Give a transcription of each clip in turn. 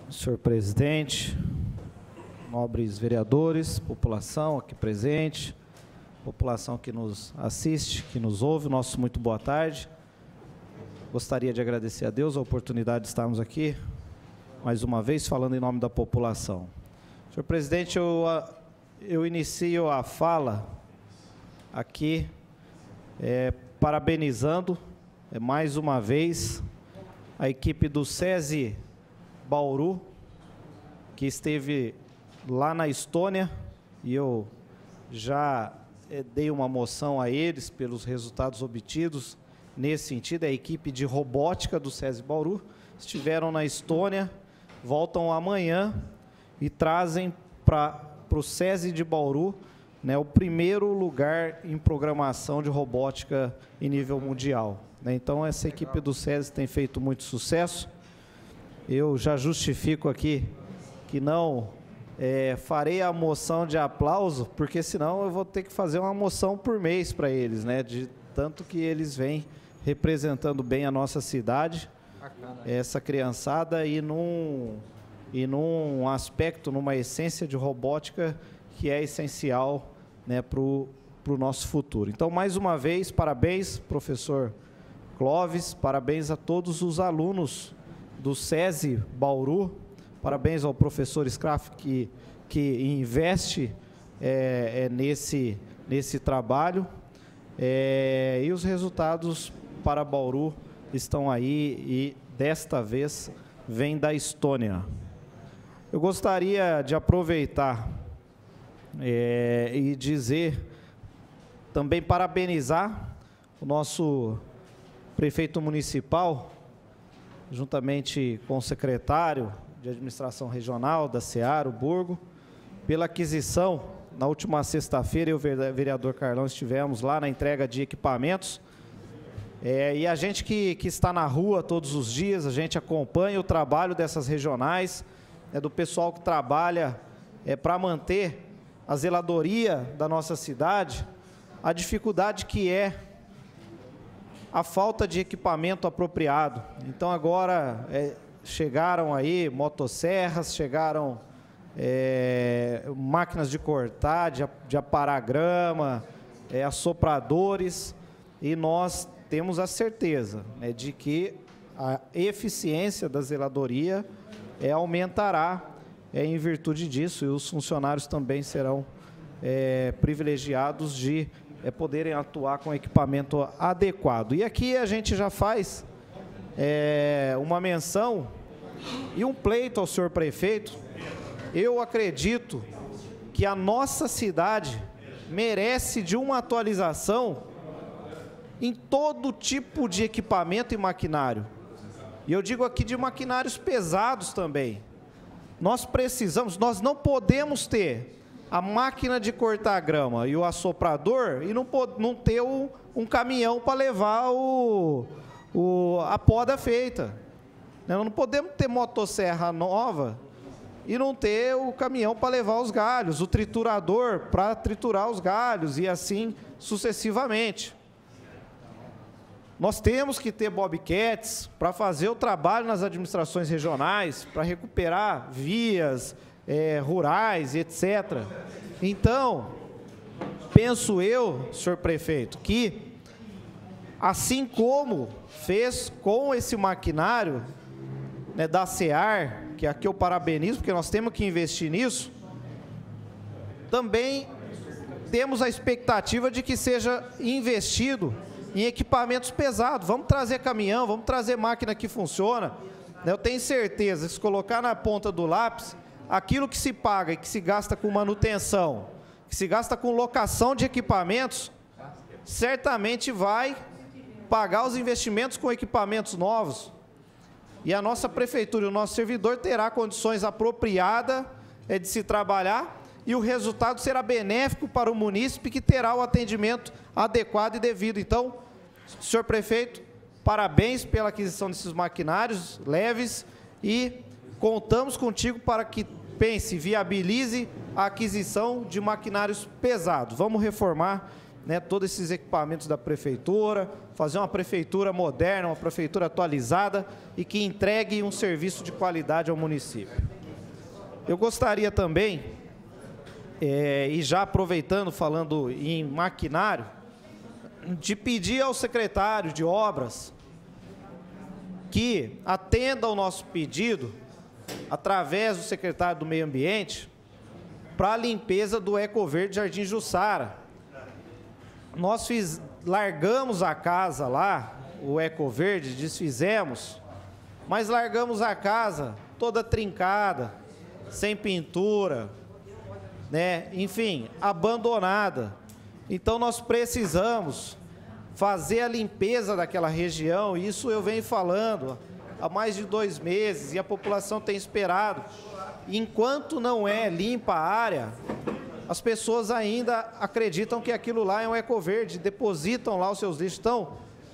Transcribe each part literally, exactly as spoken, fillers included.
senhor presidente, nobres vereadores, população aqui presente, população que nos assiste, que nos ouve, nosso muito boa tarde. Gostaria de agradecer a Deus a oportunidade de estarmos aqui, mais uma vez, falando em nome da população. Senhor presidente, eu, eu inicio a fala aqui, é, parabenizando, é, mais uma vez, a equipe do SESI Bauru, que esteve lá na Estônia, e eu já é, dei uma moção a eles pelos resultados obtidos nesse sentido. A equipe de robótica do SESI Bauru estiveram na Estônia, voltam amanhã e trazem para o SESI de Bauru, né, o primeiro lugar em programação de robótica em nível mundial. Né? Então, essa equipe do SESI tem feito muito sucesso. Eu já justifico aqui que não é, farei a moção de aplauso, porque senão eu vou ter que fazer uma moção por mês para eles, né, de tanto que eles vêm representando bem a nossa cidade, essa criançada, e num, e num aspecto, numa essência de robótica que é essencial, né, para o nosso futuro. Então, mais uma vez, parabéns, professor Clóvis, parabéns a todos os alunos do SESI Bauru, parabéns ao professor Scraff, que, que investe é, é, nesse, nesse trabalho, é, e os resultados para Bauru estão aí, e desta vez vem da Estônia. Eu gostaria de aproveitar é, e dizer, também parabenizar o nosso prefeito municipal, juntamente com o secretário de administração regional da Seara, o Burgo, pela aquisição. Na última sexta-feira, eu e o vereador Carlão estivemos lá na entrega de equipamentos, é, e a gente que, que está na rua todos os dias, a gente acompanha o trabalho dessas regionais, é, do pessoal que trabalha é, para manter a zeladoria da nossa cidade, a dificuldade que é a falta de equipamento apropriado. Então, agora, é, chegaram aí motosserras, chegaram é, máquinas de cortar, de, de aparar grama, é, assopradores, e nós temos a certeza, né, de que a eficiência da zeladoria é, aumentará é, em virtude disso, e os funcionários também serão é, privilegiados de é, poderem atuar com equipamento adequado. E aqui a gente já faz é, uma menção e um pleito ao senhor prefeito. Eu acredito que a nossa cidade merece de uma atualização em todo tipo de equipamento e maquinário. E eu digo aqui de maquinários pesados também. Nós precisamos, nós não podemos ter a máquina de cortar grama e o assoprador e não, não ter um, um caminhão para levar o, o, a poda feita. Nós não podemos ter motosserra nova e não ter o caminhão para levar os galhos, o triturador para triturar os galhos, e assim sucessivamente. Nós temos que ter bobcats para fazer o trabalho nas administrações regionais, para recuperar vias é, rurais, etcétera. Então, penso eu, senhor prefeito, que assim como fez com esse maquinário, né, da SEAR, que aqui eu parabenizo, porque nós temos que investir nisso, também temos a expectativa de que seja investido em equipamentos pesados. Vamos trazer caminhão, vamos trazer máquina que funciona. Eu tenho certeza que se colocar na ponta do lápis, aquilo que se paga e que se gasta com manutenção, que se gasta com locação de equipamentos, certamente vai pagar os investimentos com equipamentos novos. E a nossa prefeitura e o nosso servidor terá condições apropriadas é, de se trabalhar, e o resultado será benéfico para o munícipe, que terá o atendimento adequado e devido. Então, senhor prefeito, parabéns pela aquisição desses maquinários leves, e contamos contigo para que pense, viabilize a aquisição de maquinários pesados. Vamos reformar né, todos esses equipamentos da prefeitura, fazer uma prefeitura moderna, uma prefeitura atualizada e que entregue um serviço de qualidade ao município. Eu gostaria também, é, e já aproveitando, falando em maquinário, de pedir ao secretário de obras que atenda ao nosso pedido, através do secretário do Meio Ambiente, para a limpeza do Ecoverde Jardim Jussara. Nós fiz, largamos a casa lá, o Ecoverde, desfizemos, mas largamos a casa toda trincada, sem pintura, né? Enfim, abandonada. Então nós precisamos fazer a limpeza daquela região, isso eu venho falando há mais de dois meses e a população tem esperado. Enquanto não é limpa a área, as pessoas ainda acreditam que aquilo lá é um Ecoverde, depositam lá os seus lixos. Então,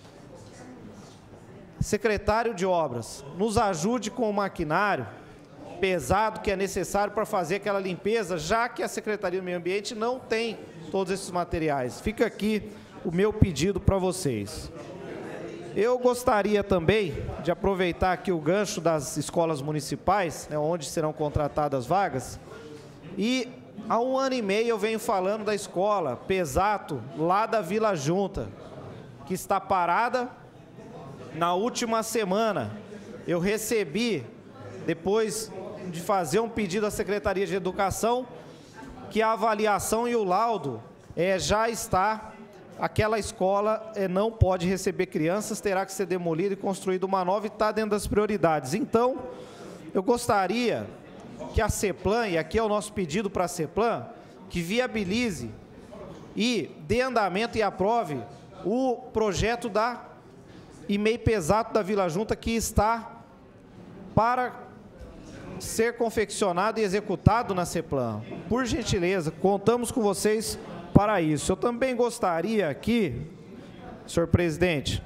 secretário de obras, nos ajude com o maquinário pesado que é necessário para fazer aquela limpeza, já que a Secretaria do Meio Ambiente não tem todos esses materiais. Fica aqui o meu pedido para vocês. Eu gostaria também de aproveitar aqui o gancho das escolas municipais, né, onde serão contratadas vagas, e há um ano e meio eu venho falando da escola Pesato, lá da Vila Junta, que está parada. Na última semana, eu recebi, depois de fazer um pedido à Secretaria de Educação, que a avaliação e o laudo é, já está, aquela escola é, não pode receber crianças, terá que ser demolida e construída uma nova e está dentro das prioridades. Então, eu gostaria que a CEPLAN, e aqui é o nosso pedido para a CEPLAN, que viabilize e dê andamento e aprove o projeto da I M E I Pesato da Vila Junta, que está para ser confeccionado e executado na CEPLAN. Por gentileza, contamos com vocês para isso. Eu também gostaria aqui, senhor presidente,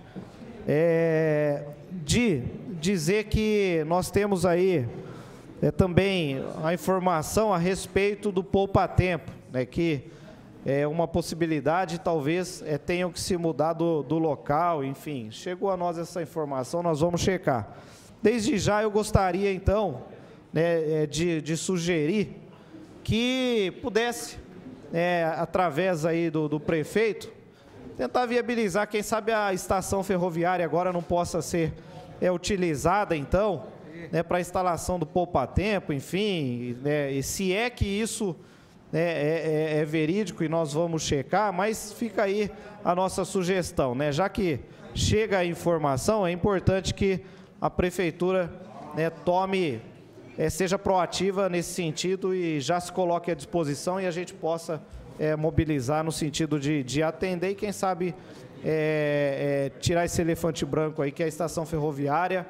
é, de dizer que nós temos aí é, também a informação a respeito do poupa-tempo, né, que é uma possibilidade, talvez é, tenham que se mudar do, do local, enfim. Chegou a nós essa informação, nós vamos checar. Desde já eu gostaria, então, né, de, de sugerir que pudesse, é, através aí do, do prefeito, tentar viabilizar, quem sabe a estação ferroviária agora não possa ser é, utilizada, então, né, para a instalação do poupa-tempo, enfim, né, e se é que isso né, é, é, é verídico e nós vamos checar, mas fica aí a nossa sugestão, né, já que chega a informação, é importante que a prefeitura, né, tome, é, seja proativa nesse sentido e já se coloque à disposição e a gente possa é, mobilizar no sentido de, de atender e, quem sabe, é, é, tirar esse elefante branco aí, que é a estação ferroviária,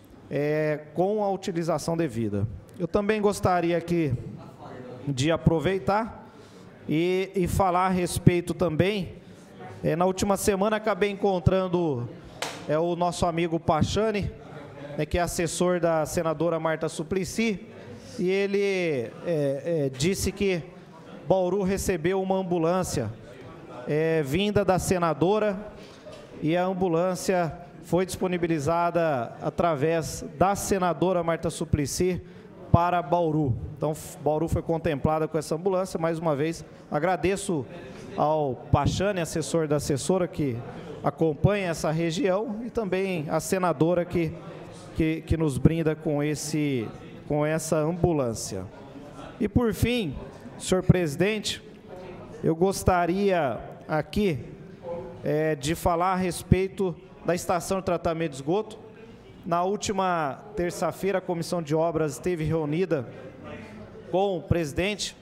é, com a utilização devida. Eu também gostaria aqui de aproveitar e, e falar a respeito também, é, na última semana acabei encontrando é, o nosso amigo Pachani, né, que é assessor da senadora Marta Suplicy, e ele é, é, disse que Bauru recebeu uma ambulância é, vinda da senadora e a ambulância foi disponibilizada através da senadora Marta Suplicy para Bauru. Então, Bauru foi contemplada com essa ambulância. Mais uma vez, agradeço ao Pachani, assessor da assessora, que acompanha essa região, e também a senadora que Que, que nos brinda com, esse, com essa ambulância. E, por fim, senhor presidente, eu gostaria aqui é, de falar a respeito da estação de tratamento de esgoto. Na última terça-feira, a Comissão de Obras esteve reunida com o presidente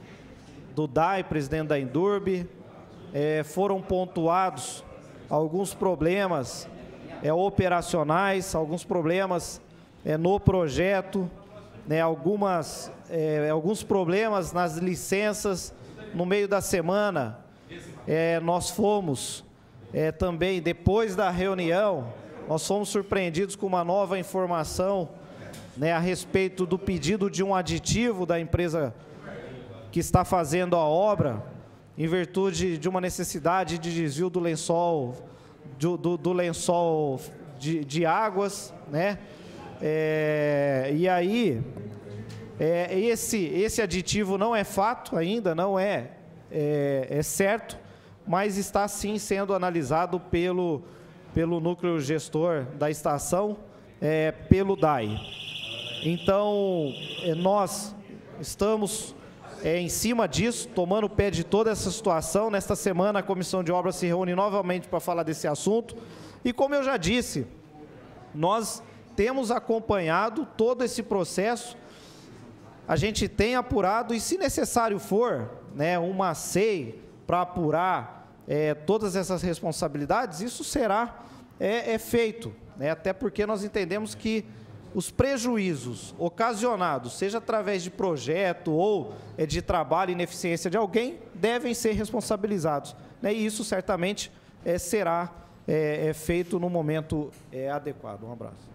do D A I, presidente da Indurb, é, foram pontuados alguns problemas É, operacionais, alguns problemas é, no projeto, né, algumas, é, alguns problemas nas licenças. No meio da semana, é, nós fomos é, também, depois da reunião, nós fomos surpreendidos com uma nova informação, né, a respeito do pedido de um aditivo da empresa que está fazendo a obra, em virtude de uma necessidade de desvio do lençol, do, do, do lençol de, de águas, né? É, e aí, é, esse, esse aditivo não é fato ainda, não é, é, é certo, mas está sim sendo analisado pelo, pelo núcleo gestor da estação, é, pelo D A I. Então, é, nós estamos é, em cima disso, tomando o pé de toda essa situação. Nesta semana, a Comissão de Obras se reúne novamente para falar desse assunto. E como eu já disse, nós temos acompanhado todo esse processo, a gente tem apurado e, se necessário for, né, uma C E I para apurar é, todas essas responsabilidades, isso será é, é feito, né, até porque nós entendemos que os prejuízos ocasionados, seja através de projeto ou é, de trabalho e ineficiência de alguém, devem ser responsabilizados, né, e isso certamente é, será é, é feito no momento é, adequado. Um abraço.